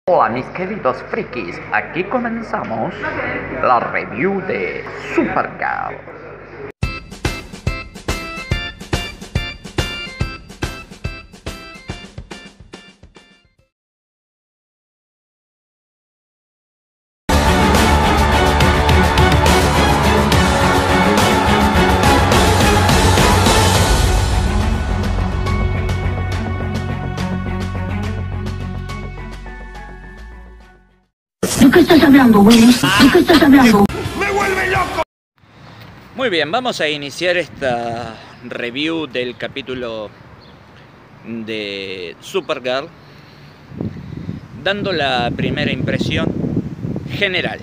Hola mis queridos frikis, aquí comenzamos la review de Supergirl. ¿De qué estás hablando, Willis? ¿De qué estás hablando? ¡Me vuelve loco! Muy bien, vamos a iniciar esta review del capítulo de Supergirl dando la primera impresión general.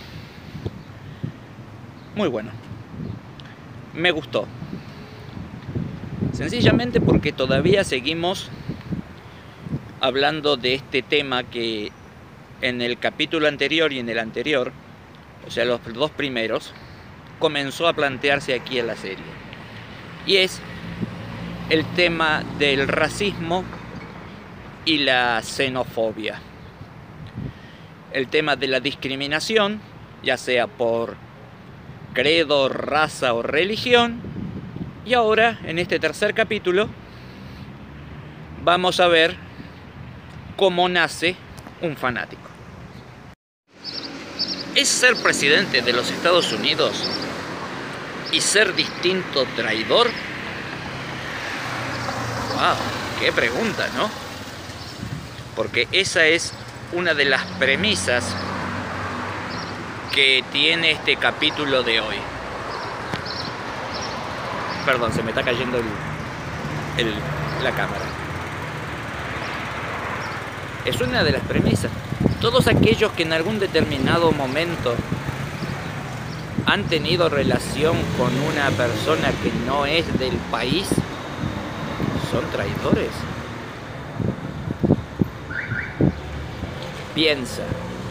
Muy bueno. Me gustó. Sencillamente porque todavía seguimos hablando de este tema que en el capítulo anterior y en el anterior, o sea, los dos primeros, comenzó a plantearse aquí en la serie. Y es el tema del racismo y la xenofobia. El tema de la discriminación, ya sea por credo, raza o religión. Y ahora, en este tercer capítulo, vamos a ver cómo nace un fanático. ¿Es ser presidente de los Estados Unidos y ser distinto traidor? ¡Wow! ¡Qué pregunta!, ¿no? Porque esa es una de las premisas que tiene este capítulo de hoy. Perdón, se me está cayendo la cámara. Es una de las premisas. Todos aquellos que en algún determinado momento han tenido relación con una persona que no es del país son traidores. Piensa.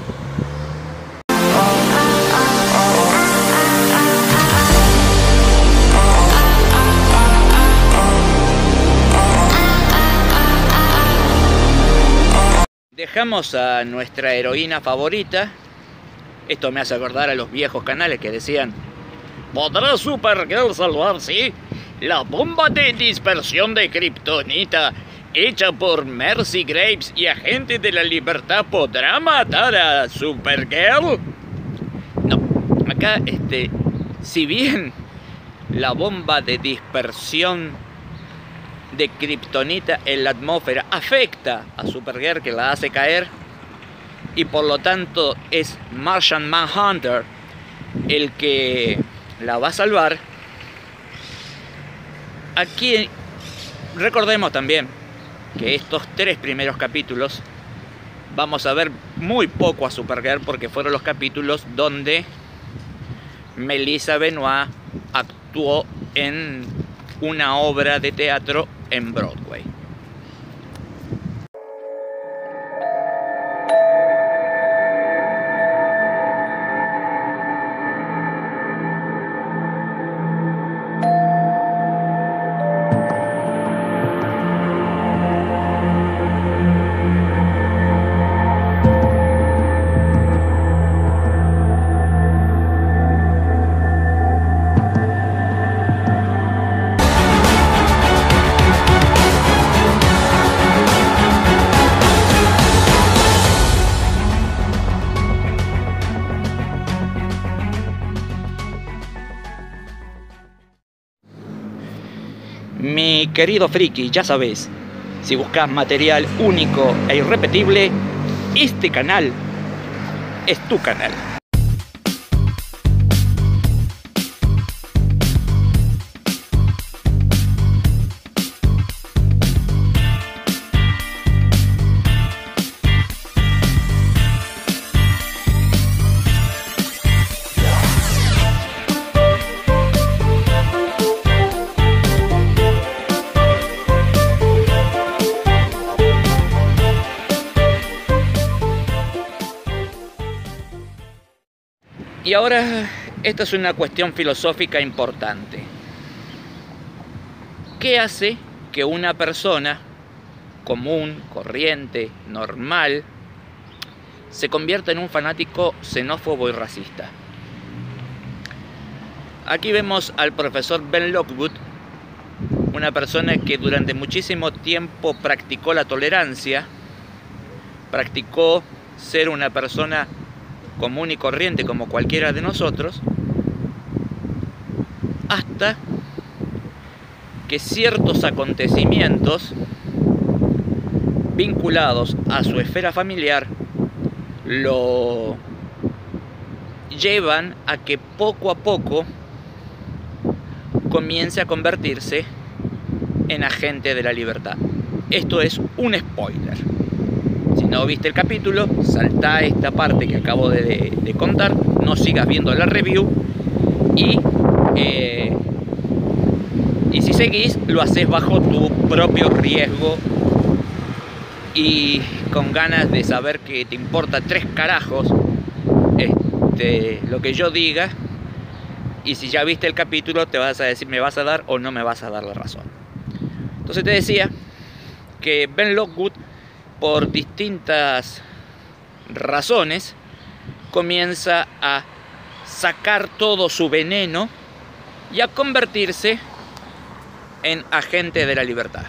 Dejamos a nuestra heroína favorita. Esto me hace acordar a los viejos canales que decían: ¿podrá Supergirl salvar, sí, la bomba de dispersión de Kryptonita hecha por Mercy Graves y Agente de la Libertad podrá matar a Supergirl? No, acá si bien la bomba de dispersión de Kryptonita en la atmósfera afecta a Supergirl, que la hace caer, y por lo tanto es Martian Manhunter el que la va a salvar. Aquí recordemos también que estos tres primeros capítulos vamos a ver muy poco a Supergirl, porque fueron los capítulos donde Melissa Benoist actuó en una obra de teatro en Broadway. Mi querido friki, ya sabes, si buscas material único e irrepetible, este canal es tu canal. Y ahora, esta es una cuestión filosófica importante. ¿Qué hace que una persona común, corriente, normal, se convierte en un fanático xenófobo y racista. Aquí vemos al profesor Ben Lockwood, una persona que durante muchísimo tiempo practicó la tolerancia, practicó ser una persona común y corriente como cualquiera de nosotros, hasta que ciertos acontecimientos vinculados a su esfera familiar lo llevan a que poco a poco comience a convertirse en agente de la libertad. Esto es un spoiler. Si no viste el capítulo, saltá esta parte que acabo de contar, no sigas viendo la review y si seguís, lo haces bajo tu propio riesgo y con ganas de saber que te importa 3 carajos lo que yo diga, y si ya viste el capítulo te vas a decir, ¿me vas a dar o no me vas a dar la razón? Entonces te decía que Ben Lockwood, por distintas razones, comienza a sacar todo su veneno y a convertirse en agente de la libertad.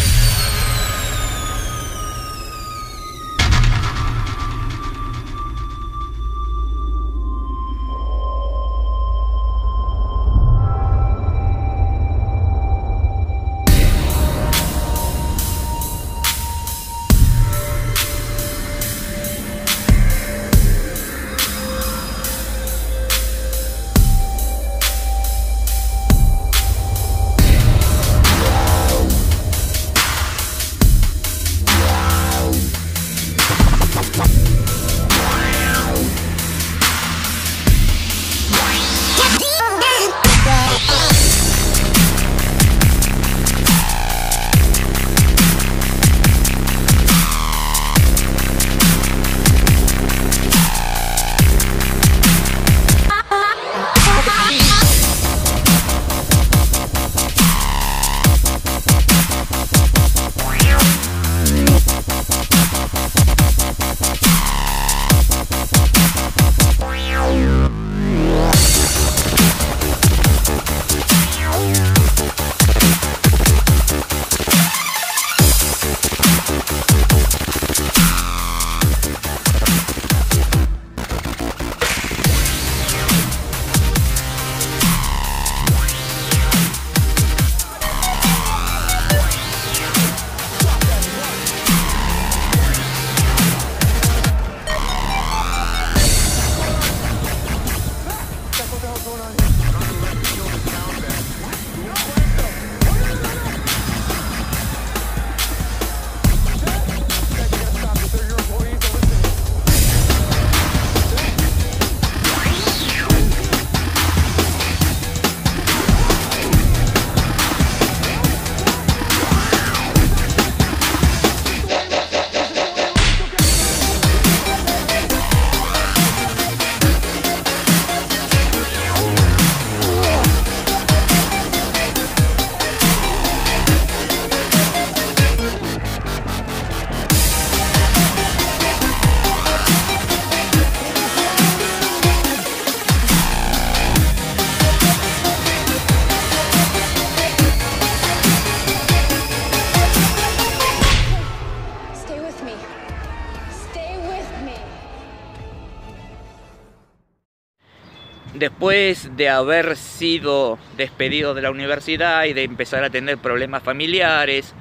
Después de haber sido despedido de la universidad y de empezar a tener problemas familiares,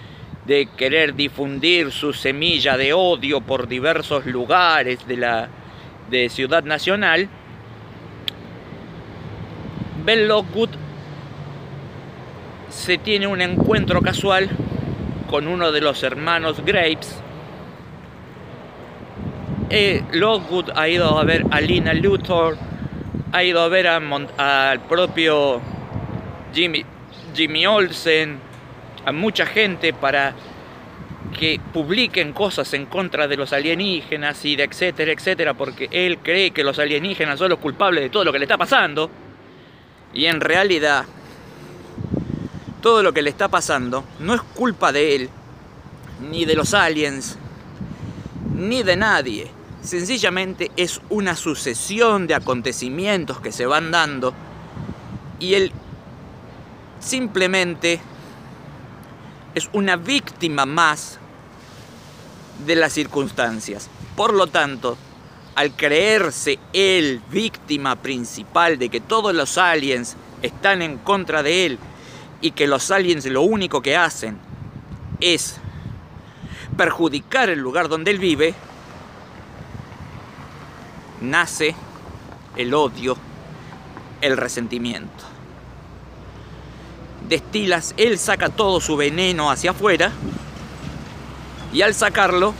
de querer difundir su semilla de odio por diversos lugares de Ciudad Nacional, Ben Lockwood se tiene un encuentro casual con uno de los hermanos Graves. Lockwood ha ido a ver a Lena Luthor, ha ido a ver al propio Jimmy Olsen, a mucha gente para que publiquen cosas en contra de los alienígenas y de etcétera, etcétera, porque él cree que los alienígenas son los culpables de todo lo que le está pasando. Y en realidad, todo lo que le está pasando no es culpa de él, ni de los aliens, ni de nadie, sencillamente es una sucesión de acontecimientos que se van dando y él simplemente es una víctima más de las circunstancias. Por lo tanto, al creerse él víctima principal de que todos los aliens están en contra de él y que los aliens lo único que hacen es perjudicar el lugar donde él vive, nace el odio, el resentimiento. Destilas, él saca todo su veneno hacia afuera y al sacarlo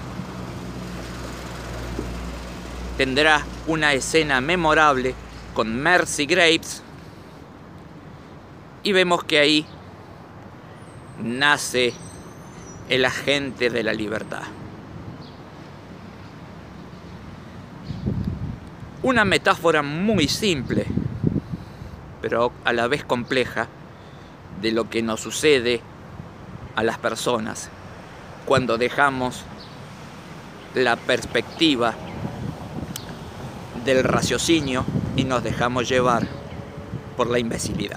tendrá una escena memorable con Mercy Graves y vemos que ahí nace el agente de la libertad. Una metáfora muy simple, pero a la vez compleja, de lo que nos sucede a las personas cuando dejamos la perspectiva del raciocinio y nos dejamos llevar por la imbecilidad.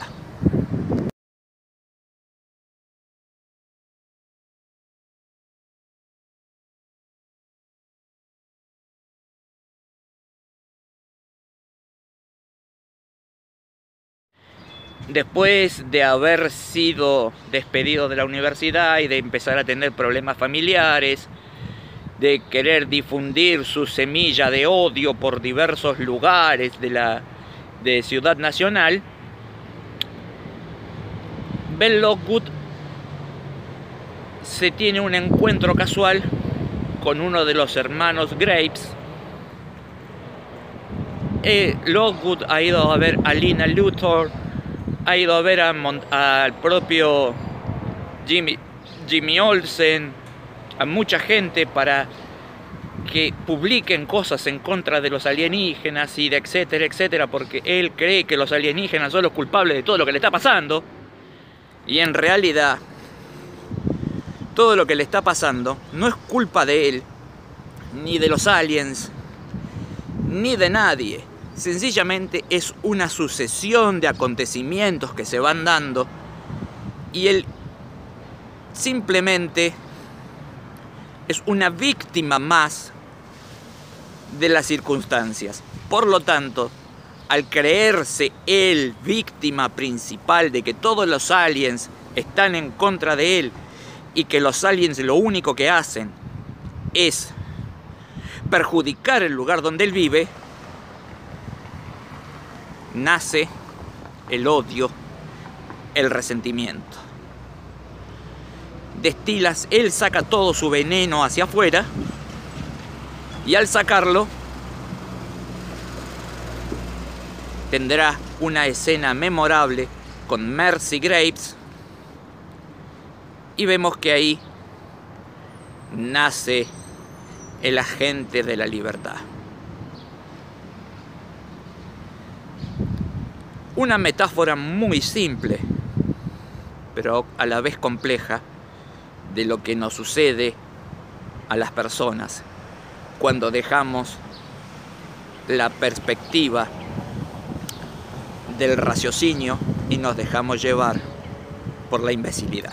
Después de haber sido despedido de la universidad y de empezar a tener problemas familiares, de querer difundir su semilla de odio por diversos lugares de Ciudad Nacional, Ben Lockwood se tiene un encuentro casual con uno de los hermanos Graves. Lockwood ha ido a ver a Lina Luthor, ha ido a ver al propio Jimmy Olsen, a mucha gente para que publiquen cosas en contra de los alienígenas y de etcétera, etcétera, porque él cree que los alienígenas son los culpables de todo lo que le está pasando. Y en realidad, todo lo que le está pasando no es culpa de él, ni de los aliens, ni de nadie. Sencillamente es una sucesión de acontecimientos que se van dando y él simplemente es una víctima más de las circunstancias. Por lo tanto, al creerse él víctima principal de que todos los aliens están en contra de él y que los aliens lo único que hacen es perjudicar el lugar donde él vive, nace el odio, el resentimiento. Destilas, él saca todo su veneno hacia afuera y al sacarlo tendrá una escena memorable con Mercy Graves y vemos que ahí nace el agente de la libertad. Una metáfora muy simple, pero a la vez compleja, de lo que nos sucede a las personas cuando dejamos la perspectiva del raciocinio y nos dejamos llevar por la imbecilidad.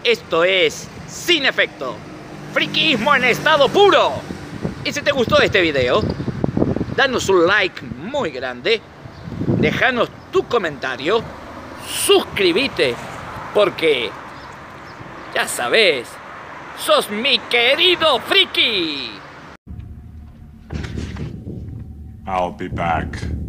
Esto es Sin Efecto. Friquismo en estado puro. Y si te gustó este video, danos un like muy grande. Déjanos tu comentario. Suscríbete. Porque, ya sabes, sos mi querido friki. I'll be back.